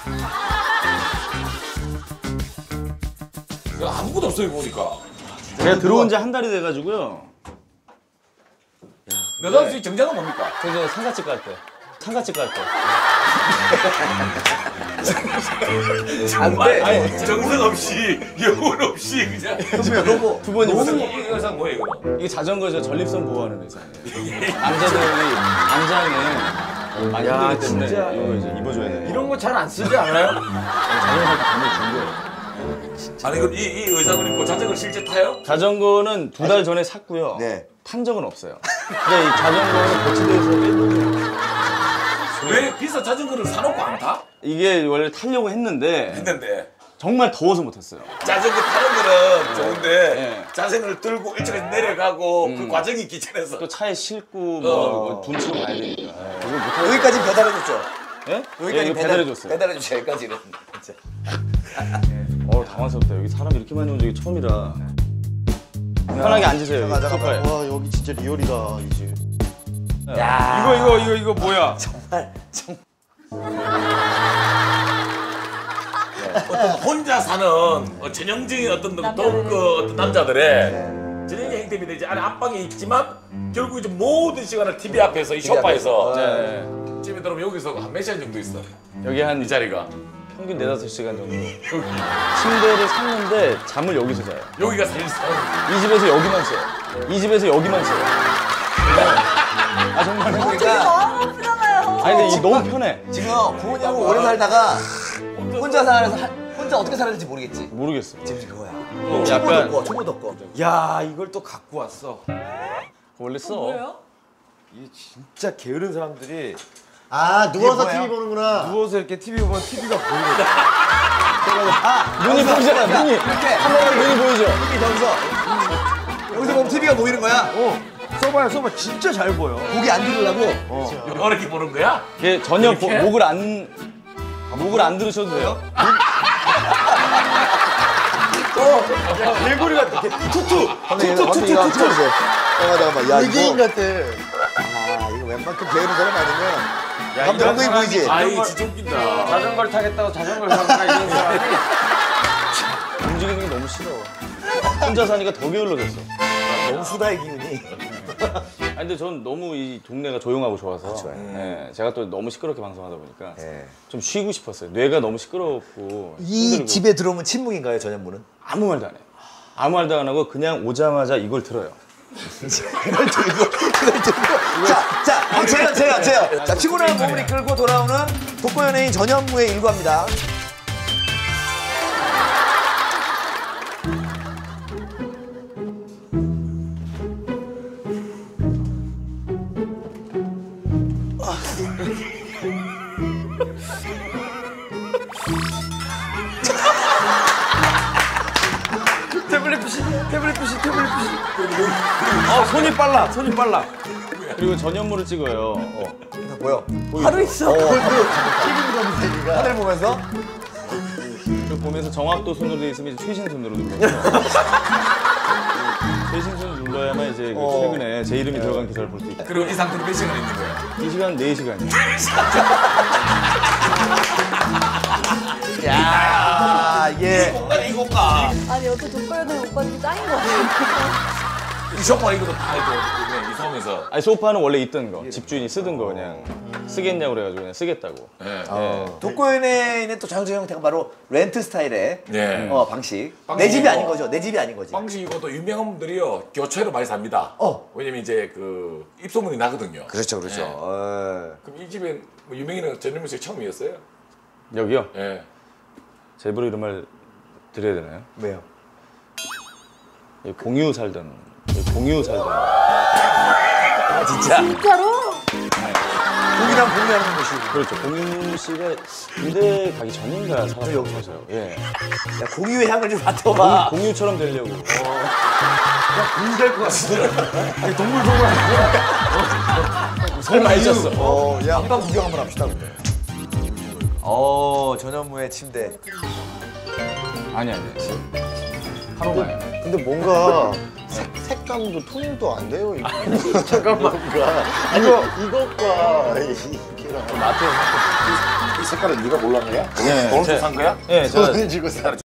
아무것도 없어요 보니까. 제가 들어온 지 한 달이 돼가지고요. 너다운 씨 정장은 뭡니까? 저 상가집 갈 때. 상가집 갈 때. 정말 아니, 정성 없이 영혼 없이 그냥. 두 번이 무슨 이 의상 뭐예요 이거? 이게 자전거에서 전립선 보호하는 의상이에요. 남자들이 안장에 많이 힘들기 때문에 진짜. 이거 이제 입어줘야 돼요. 이런 거 잘 안 쓰지 않아요? 자전거 탈때 감을 준 거예요. 아니 이거 이 의상을 입고 자전거를 실제 타요? 자전거는 2달 전에 샀고요. 네. 탄 적은 없어요. 근데 이 자전거는 거치대에서 뺀 왜 비싼 자전거를 사놓고 안 타? 이게 원래 타려고 했는데 정말 더워서 못 탔어요. 자전거 타는 거는 좋은데 네. 자전거를 들고 일찍 내려가고 그 과정이 귀찮아서 또 차에 싣고 뭐 둔치고 가야 되니까. 이거 못 하겠어요. 여기까지 배달해줬죠? 예? 여기까지 이거 배달해줬어요. 배달해주죠, 여기까지는. 진짜. 당황스럽다. 여기 사람 이렇게 많이 온 적이 처음이라. 편하게 앉으세요. 여기 소파에. 와 여기 진짜 리얼이다 이제. 야 이거 뭐야? 어떤 혼자 사는 전형적인 어떤 어떤 남자들의 전형적인 행태입니다. 이제 안에 안방에 있지만 결국 이제 모든 시간을 TV 앞에서 이 소파에서 네. 집에 들어오면 여기서 한 몇 시간 정도 있어? 여기 한 이 자리가 평균 4-5시간 정도. 침대를 샀는데 잠을 여기서 자요. 여기가 사실상 이 집에서 여기만 써요. 이 집에서 여기만 써요. 아 정말. 그러니까 아니 근데 이 너무 편해. 지금 부모님하고 오래 살다가 혼자 살아서 혼자 어떻게 살았는지 모르겠지. 모르겠어. 지금 그거야. 약간 초보 덮고. 야 이걸 또 갖고 왔어. 원래 써. 뭐예요? 이게 진짜 게으른 사람들이 아 누워서 이게 TV 뭐예요? 보는구나. 누워서 이렇게 TV 보면 TV가 보이거든. 눈이 보이잖아. 눈이. 이렇게 카메라 눈이 보이죠. 여기서 보면 TV가 보이는 거야. 써봐요. 진짜 잘 보여. 고기 안 들으려고. 이렇게 보는 거야? 이게 전혀 목을 안 들으셔도 돼요. 개구리 같아. 투투. 잠깐만. 야 외계인 이거. 같아. 아 이거 웬만큼 배우는 사람 아니면. 야, 감독 엉덩이 보이지? 아 이거 진짜 웃긴다. 자전거를 타겠다고 자전거를 사는가 이런 사람이. 움직이는 게 너무 싫어. 혼자 사니까 더 게을러졌어. 너무 수다의 기운이. 아니 근데 전 너무 이 동네가 조용하고 좋아서. 좋아요. 네, 제가 또 너무 시끄럽게 방송하다 보니까 네. 좀 쉬고 싶었어요. 뇌가 너무 시끄럽고 이 힘들고. 집에 들어오면 침묵인가요, 전현무는? 아무 말도 안 해요. 아무 말도 안 하고 그냥 오자마자 이걸 들어요. 그걸 들고. 자, 제가. 자, 피곤한 몸을 이끌고 돌아오는 독거연예인 전현무의 일과입니다. 태블릿 PC. 손이 빨라. 그리고 전현무를 찍어요. 뭐요? 바로 있어. 하늘 보면서? 그 보면서 정확도 순으로 돼 있으면 이제 최신 순으로 눌러요. 최신 순 눌러야만 이제 그 최근에 제 이름이 들어간 기사를 볼 수 있다. 그리고 이 상태로 몇 시간 있는 거야? 2시간, 4시간이요. 야, 예. 공간에 이 공간. 아니 어떻게 독거연의 오빠들이 짱인 거 같아. 이 소파 이것도 다 해도 그냥 이 섬에서. 아니 소파는 원래 있던 거. 집주인이 쓰던 거 그냥 쓰겠냐고 그래가지고 그냥 쓰겠다고. 네. 독거연예인의 또 장소 형태가 바로 렌트 스타일의 네. 방식. 내 방식이고. 집이 아닌 거죠. 내 집이 아닌 거지. 방식이고 또 유명한 분들이요 교체로 많이 삽니다. 왜냐면 이제 그 입소문이 나거든요. 그렇죠. 네. 그럼 이 집에 뭐 유명인은 전현무 씨 처음이었어요? 여기요? 예. 제 입으로 이런 말 드려야 되나요? 왜요? 여기 공유 살던. 진짜? 진짜로? 공이랑 공유하는 곳이. 그렇죠. 공유 씨가 군대 가기 전인가 살았어요. 여기 사세요? 예. 야, 공유의 향을 좀 맡아봐. 공유처럼 되려고. 공이 될 것 같은데. 동물 보고 하는 설마 해줬어. 야, 한방 구경 한번 합시다, 근데. 전현무의 침대. 아니. 하루만에. 근데 뭔가 색감도 통일도 안 돼요 이거. 잠깐만. 이것과 이게랑 마트에서 색깔은 네가 골랐는 거야? 예, 돈을 산 거야? 예, 제가 돈을 주고 사.